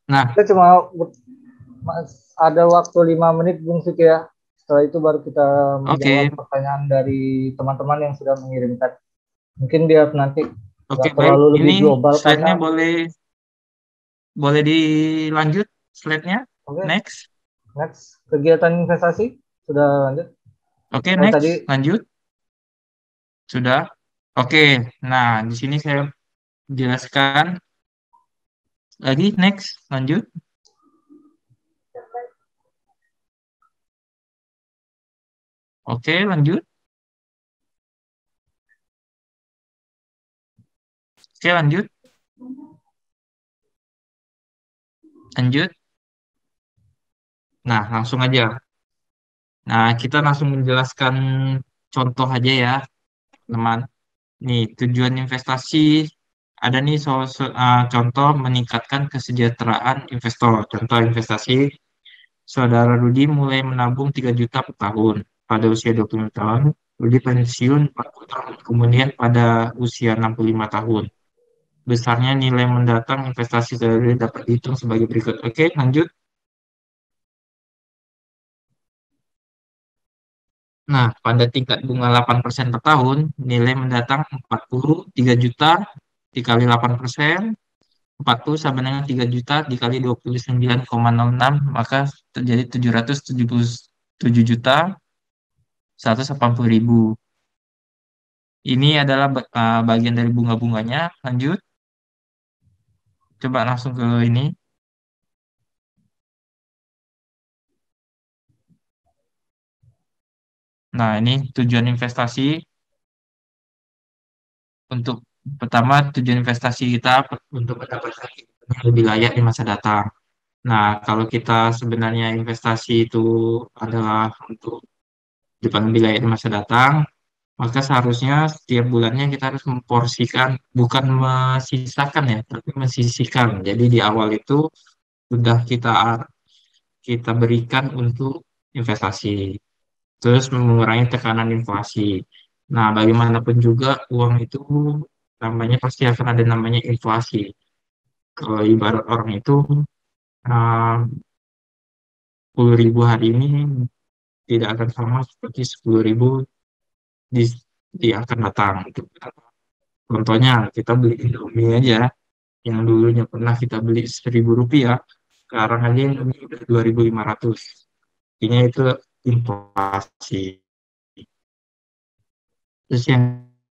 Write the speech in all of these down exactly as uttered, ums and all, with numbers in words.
Nah, Kita cuma ada waktu lima menit Bung Sik ya. Setelah itu baru kita oke, okay. menjawab pertanyaan dari teman-teman yang sudah mengirimkan. Mungkin biar nanti Oke, nggak okay, baik. terlalu lebih Ini global slide-nya karena boleh boleh dilanjut slide-nya. oke, okay, Next. next kegiatan investasi sudah lanjut. Oke, okay, Oh next. tadi Lanjut. Sudah. Oke. Okay. Nah, di sini saya jelaskan lagi. Next. Lanjut. Oke, okay, lanjut. Oke, okay, lanjut. Lanjut. Nah, langsung aja. Nah, kita langsung menjelaskan contoh aja ya, teman. Nih, tujuan investasi ada nih so, so- uh, contoh meningkatkan kesejahteraan investor. Contoh investasi, saudara Rudi mulai menabung tiga juta per tahun pada usia dua puluh tahun. Rudi pensiun empat puluh tahun. Kemudian pada usia enam puluh lima tahun. Besarnya nilai mendatang investasi saudara Rudi dapat dihitung sebagai berikut. Oke, lanjut. Nah, pada tingkat bunga delapan persen per tahun, nilai mendatang empat puluh tiga juta dikali delapan persen, empat puluh sama dengan tiga juta dikali dua puluh sembilan koma nol enam, maka terjadi tujuh ratus tujuh puluh tujuh juta seratus delapan puluh ribu. Ini adalah ba- uh, bagian dari bunga-bunganya. Lanjut, coba langsung ke ini. Nah, ini tujuan investasi. Untuk pertama, tujuan investasi kita untuk mendapatkan hidup yang lebih layak di masa datang. Nah, kalau kita sebenarnya investasi itu adalah untuk depan wilayah di masa datang, maka seharusnya setiap bulannya kita harus memporsikan, bukan mensisakan ya, tapi mensisihkan. Jadi di awal itu sudah kita kita berikan untuk investasi, terus mengurangi tekanan inflasi. Nah, bagaimanapun juga uang itu namanya pasti akan ada namanya inflasi. Kalau ibarat orang itu uh, sepuluh ribu hari ini tidak akan sama seperti sepuluh ribu di, di akan datang. Gitu. Contohnya, kita beli Indomie aja, yang dulunya pernah kita beli seribu rupiah, sekarang aja Indomie udah dua ribu lima ratus. Artinya itu inflasi. Terus yang,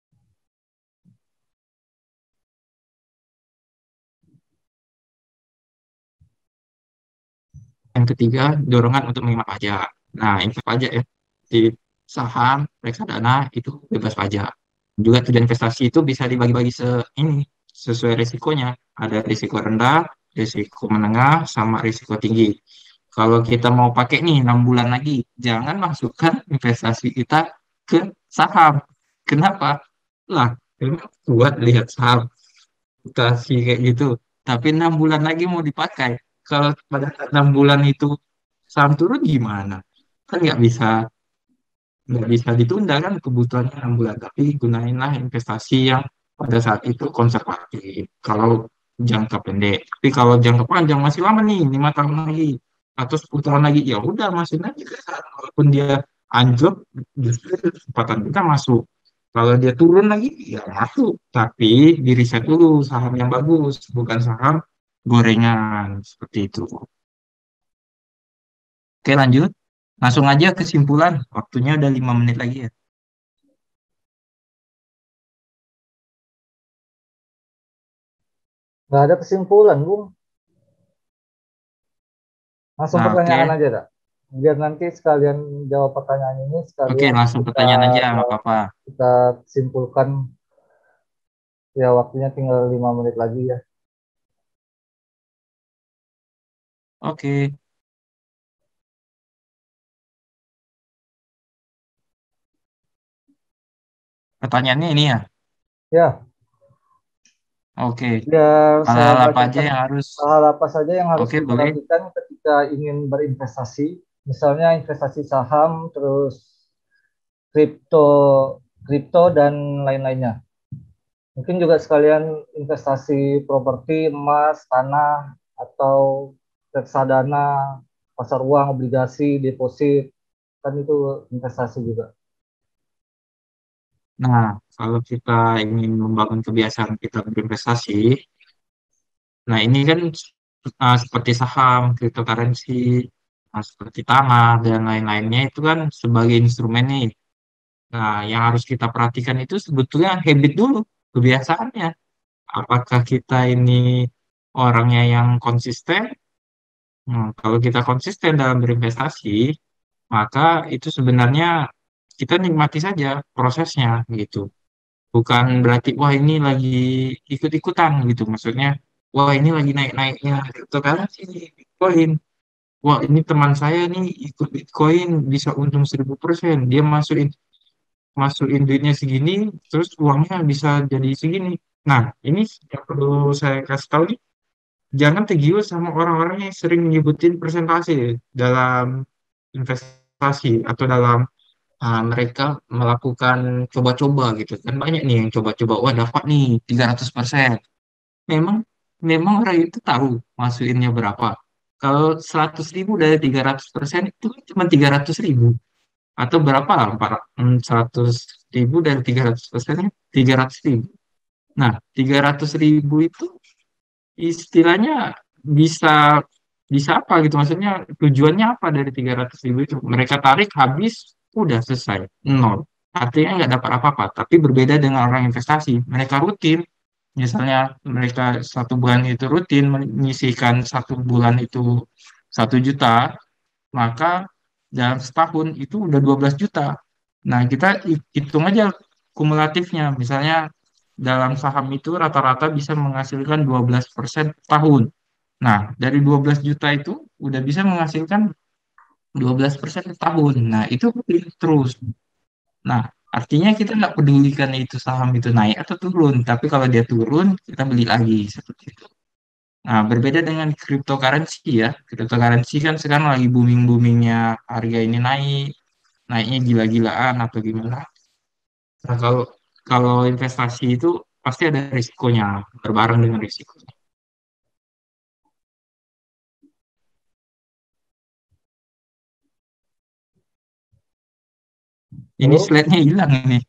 yang ketiga, dorongan untuk menghemat pajak. Nah, investasi pajak ya, di saham, reksadana, itu bebas pajak. Juga tujuan investasi itu bisa dibagi-bagi se ini sesuai risikonya. Ada risiko rendah, risiko menengah, sama risiko tinggi. Kalau kita mau pakai nih enam bulan lagi, jangan masukkan investasi kita ke saham. Kenapa? Lah, memang kuat lihat saham investasi kayak gitu. Tapi enam bulan lagi mau dipakai. Kalau pada saat enam bulan itu saham turun gimana? Kan nggak bisa nggak bisa ditunda kan kebutuhannya enam bulan, tapi gunainlah investasi yang pada saat itu konservatif kalau jangka pendek. Tapi kalau jangka panjang masih lama nih, lima tahun lagi atau sepuluh tahun lagi, ya udah masukin aja ke saat walaupun dia anjlok, justru itu kesempatan kita masuk. Kalau dia turun lagi ya masuk, tapi di riset dulu saham yang bagus, bukan saham gorengan seperti itu. Oke, lanjut langsung aja kesimpulan, waktunya udah lima menit lagi ya. nggak ada kesimpulan Bung. Langsung Nah, pertanyaan oke. aja dah. Biar nanti sekalian jawab pertanyaan ini Oke, sekalian langsung kita pertanyaan aja, nggak jawab, apa-apa. kita simpulkan ya waktunya tinggal lima menit lagi ya. Oke, pertanyaannya ini ya. Ya, Oke, biar saya hal-hal apa aja bacakan yang harus. hal apa saja yang harus Oke, boleh. diperhatikan ketika ingin berinvestasi. Misalnya investasi saham, terus kripto, kripto dan lain-lainnya. Mungkin juga sekalian investasi properti, emas, tanah. atau reksadana, pasar uang, obligasi, deposit, kan itu investasi juga. Nah, kalau kita ingin membangun kebiasaan kita berinvestasi, nah ini kan uh, seperti saham, cryptocurrency, uh, seperti tanah dan lain-lainnya itu kan sebagai instrumen nih. Nah, yang harus kita perhatikan itu sebetulnya habit dulu, kebiasaannya. Apakah kita ini orangnya yang konsisten? Hmm, kalau kita konsisten dalam berinvestasi, maka itu sebenarnya kita nikmati saja prosesnya gitu. Bukan berarti wah ini lagi ikut-ikutan gitu. Maksudnya wah ini lagi naik-naiknya cryptocurrency, Bitcoin. Wah ini teman saya nih ikut Bitcoin bisa untung seribu persen. Dia masukin masukin duitnya segini, terus uangnya bisa jadi segini. Nah ini yang perlu saya kasih tahu nih, jangan tergiur sama orang-orang yang sering nyebutin persentase dalam investasi atau dalam ah, mereka melakukan coba-coba gitu kan banyak nih yang coba-coba wah dapat nih tiga ratus persen memang memang orang itu tahu masukinnya berapa kalau seratus ribu dari tiga ratus persen itu kan cuma tiga ratus ribu atau berapa empat seratus ribu dari tiga ratus persen tiga ratus ribu nah tiga ratus ribu itu istilahnya bisa bisa apa gitu maksudnya tujuannya apa dari tiga ratus ribu itu mereka tarik habis udah selesai nol artinya nggak dapat apa-apa tapi berbeda dengan orang investasi mereka rutin misalnya mereka satu bulan itu rutin menyisihkan satu bulan itu satu juta maka dalam setahun itu udah dua belas juta. Nah, kita hi- hitung aja kumulatifnya. Misalnya dalam saham itu rata-rata bisa menghasilkan dua belas persen per tahun. Nah, dari dua belas juta itu udah bisa menghasilkan dua belas persen per tahun. Nah, itu rutin terus. Nah, artinya kita nggak pedulikan itu saham itu naik atau turun. Tapi kalau dia turun, kita beli lagi. Seperti itu. Nah, berbeda dengan cryptocurrency ya. Cryptocurrency kan sekarang lagi booming-boomingnya harga ini naik, naiknya gila-gilaan atau gimana. Nah, kalau kalau investasi itu pasti ada risikonya, berbareng dengan risikonya. Ini Halo, slide-nya hilang ini.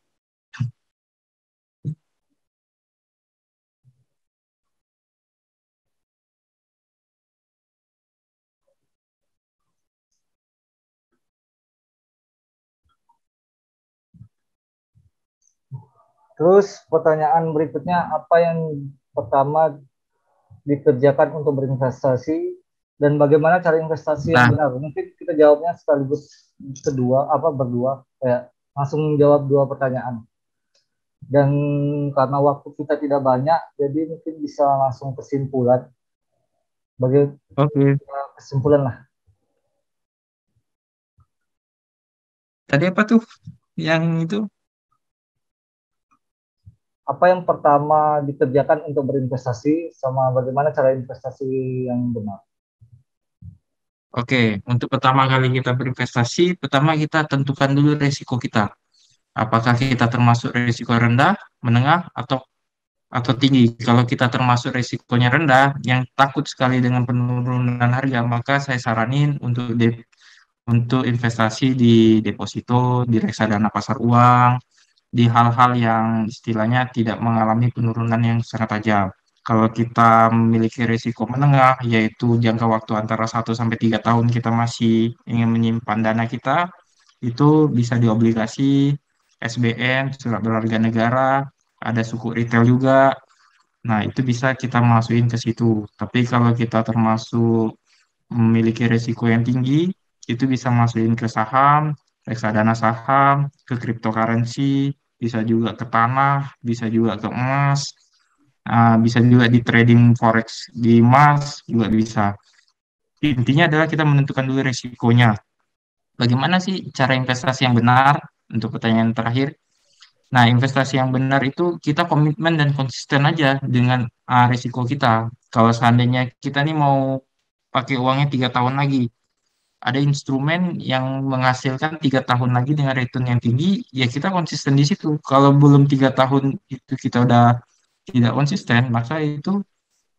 terus pertanyaan berikutnya, apa yang pertama dikerjakan untuk berinvestasi dan bagaimana cara investasi yang Nah, benar? Mungkin kita jawabnya sekaligus kedua, apa berdua, kayak langsung jawab dua pertanyaan. Dan karena waktu kita tidak banyak, jadi mungkin bisa langsung kesimpulan. Bagi oke. kesimpulan lah, Tadi apa tuh yang itu? apa yang pertama dikerjakan untuk berinvestasi sama bagaimana cara investasi yang benar. Oke, untuk pertama kali kita berinvestasi, pertama kita tentukan dulu risiko kita. Apakah kita termasuk risiko rendah, menengah, atau atau tinggi. Kalau kita termasuk risikonya rendah, yang takut sekali dengan penurunan harga, maka saya saranin untuk de- untuk investasi di deposito, di reksadana pasar uang, di hal-hal yang istilahnya tidak mengalami penurunan yang sangat tajam. Kalau kita memiliki risiko menengah, yaitu jangka waktu antara satu sampai tiga tahun kita masih ingin menyimpan dana kita, itu bisa di obligasi, S B N, surat berharga negara, ada suku retail juga. Nah, itu bisa kita masukin ke situ. Tapi kalau kita termasuk memiliki risiko yang tinggi, itu bisa masukin ke saham, reksadana saham, ke cryptocurrency, bisa juga ke tanah, bisa juga ke emas, ah, bisa juga di trading forex di emas, juga bisa. Intinya adalah kita menentukan dulu risikonya. Bagaimana sih cara investasi yang benar? Untuk pertanyaan terakhir, nah, investasi yang benar itu kita komitmen dan konsisten aja dengan ah, risiko kita. Kalau seandainya kita nih mau pakai uangnya tiga tahun lagi, ada instrumen yang menghasilkan tiga tahun lagi dengan return yang tinggi, ya kita konsisten di situ. Kalau belum tiga tahun itu kita udah tidak konsisten, maka itu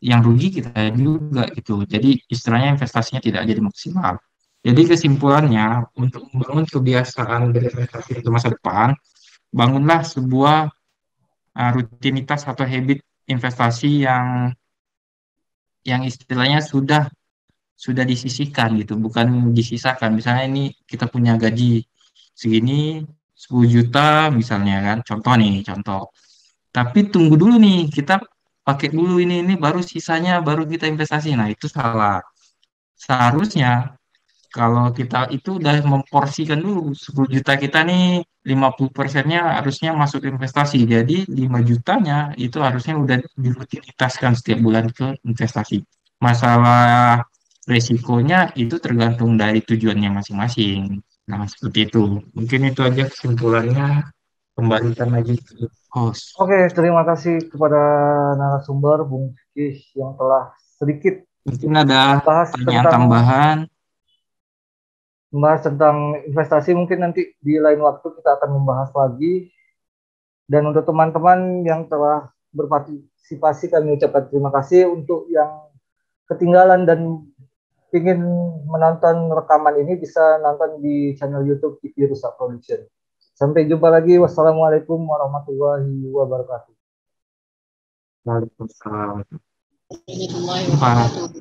yang rugi kita juga gitu. Jadi istilahnya investasinya tidak jadi maksimal. Jadi kesimpulannya, untuk membangun kebiasaan berinvestasi untuk masa depan, bangunlah sebuah uh, rutinitas atau habit investasi yang yang istilahnya sudah sudah disisihkan gitu, bukan disisakan. Misalnya ini kita punya gaji segini, sepuluh juta misalnya kan, contoh nih, contoh. Tapi tunggu dulu nih, kita pakai dulu ini ini baru sisanya baru kita investasi. Nah, itu salah. Seharusnya kalau kita itu udah memporsikan dulu sepuluh juta kita nih, lima puluh persennya harusnya masuk investasi. Jadi lima jutanya itu harusnya udah dirutinitaskan setiap bulan ke investasi. Masalah resikonya itu tergantung dari tujuannya masing-masing. Nah, seperti itu. Mungkin itu aja kesimpulannya. Kembalikan lagi ke host. Oke, terima kasih kepada narasumber Bung Fikih yang telah sedikit Mungkin ada bahas pertanyaan tentang tambahan. membahas tentang investasi. Mungkin nanti di lain waktu kita akan membahas lagi. Dan untuk teman-teman yang telah berpartisipasi, kami ucapkan terima kasih. Untuk yang ketinggalan dan ingin menonton rekaman ini, bisa nonton di channel YouTube T V Rusak Production. Sampai jumpa lagi. Wassalamualaikum warahmatullahi wabarakatuh. Waalaikumsalam. Pak.